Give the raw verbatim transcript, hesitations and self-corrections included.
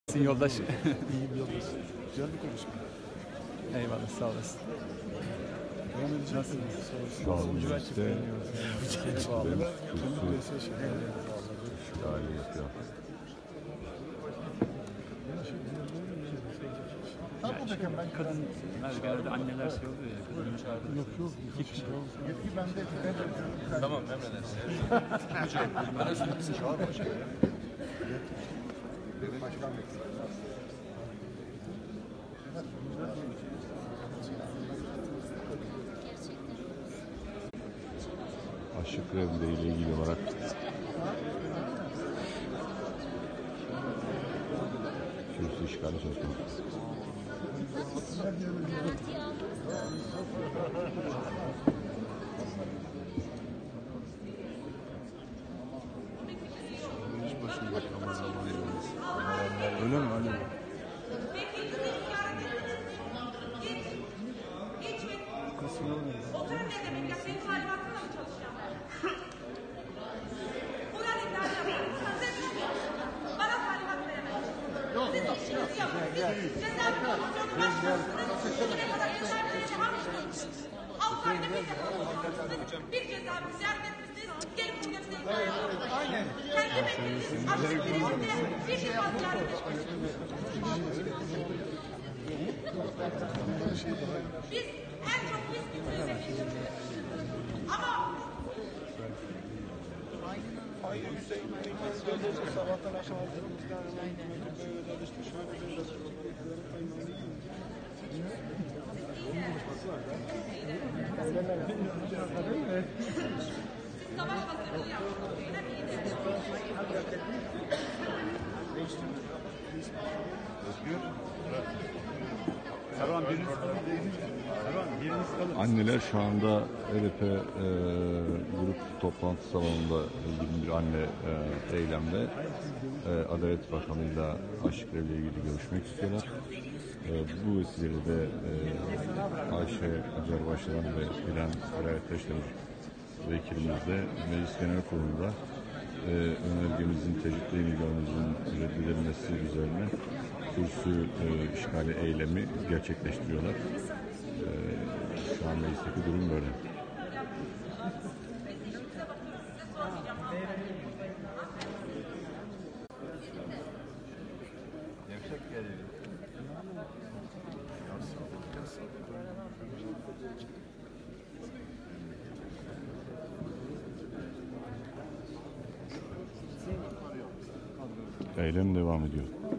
Yoldaş. İyi bir yoldaş. Güzel bir konuşma. Eyvallah, sağ olasın. Devam edeceğiz. Nasılsınız? Şu an birlikte Bağlı'da kursu işgali yapıyor. Tam buradayken ben kadın... Genelde anneler şey oluyor ya, kadın çağırdı. Yok yok. Yetki bende. Tamam, emredersin. Başkan Aşık Grev'le ile ilgili olarak kürsü işgali söz konusu. Öyle mi? Öyle mi? Oturun ne demek ya? Senin talimatınla mı çalışacağım ben? Ulan iddia yapıyorum. Sen bana talimat veremezsin. Sizin işinizi yapın. Cezaevi komisyonu başkanısınız. Bugüne kadar cezaevlerine almışsınız. Altı ayda bir defa olmuşsunuz. Bir cezaevi ziyaret etmişsiniz. Gelip bugün size iddia yapıyorsunuz. Aynen. Kendi beklediğiniz açık bir ortaya bir defa ziyaret etmişsiniz. Biz en çok biz bitiremeyiz. Ama Hayır Hüseyin Bey'in gözlerce sabahtan aşağı aldığımızdan böyle işte şöyle bir siz savaş hazırlığı yaptınız. Öyle miydi? Anneler şu anda E D P e, grup toplantı salonunda yirmi bir anne e, eylemde e, Adalet Bakanı'yla Aşık Grev'le ilgili görüşmek istiyorlar. E, bu vesileyle de e, Ayşe Acar Başaran ve Bilen Sırayet Taşdemir vekilimiz de Meclis Genel Kurulu'nda e, önergemizin, tecrübe imkanımızın reddedilmesi üzerine kürsü e, işgali eylemi gerçekleştiriyorlar. E, şu an meclisteki durum böyle. Gevşek geliyor. Eylem devam ediyor.